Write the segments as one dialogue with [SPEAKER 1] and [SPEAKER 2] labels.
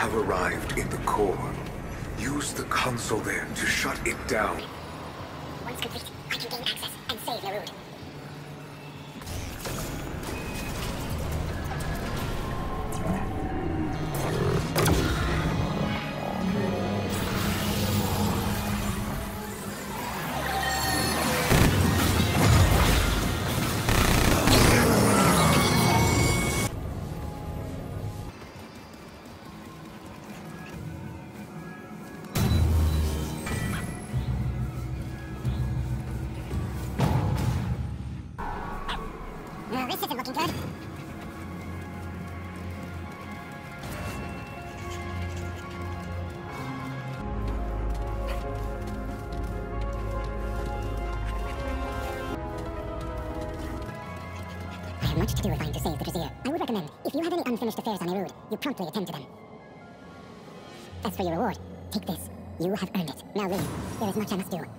[SPEAKER 1] have arrived in the core. Use the console there to shut it down.
[SPEAKER 2] Once complete, I can gain access and save Yarud. This isn't looking good. I have much to do if I'm to save the Brazier. I would recommend, if you have any unfinished affairs on Yarud, you promptly attend to them. As for your reward, take this. You have earned it. Now leave. There is much I must do.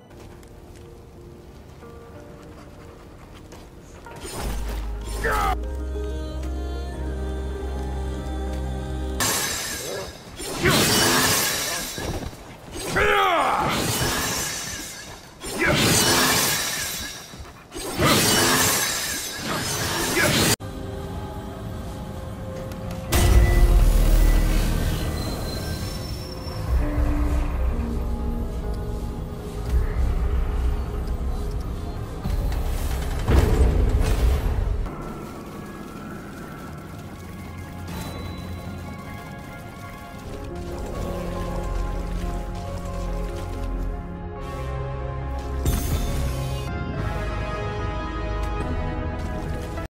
[SPEAKER 1] Yeah.